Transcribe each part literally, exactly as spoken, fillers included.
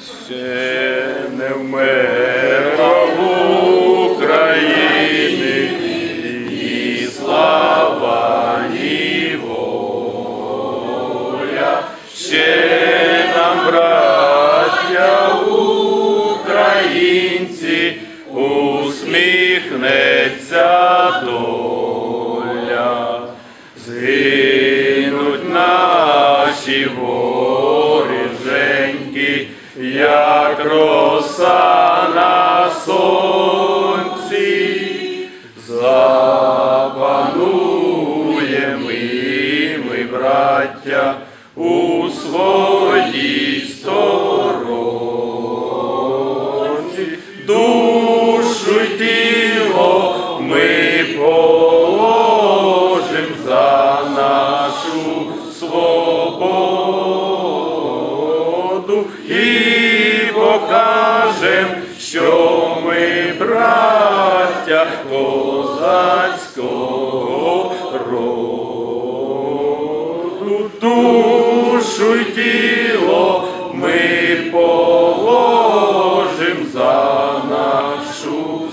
Ще не вмерла в Україні ні слава, ні воля. Ще нам, браття українці, усміхнеться доля. Згинуть наші воріженьки, як роса на сонці. Запануєм і ми, браття, у своїй сторонці. Душу й тіло ми положим за нашу свободу і покажем, що ми браття козацького роду. Душу й тіло ми положим за нашу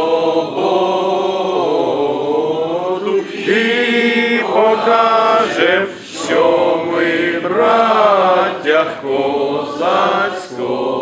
свободу і покажем, що ми браття козацького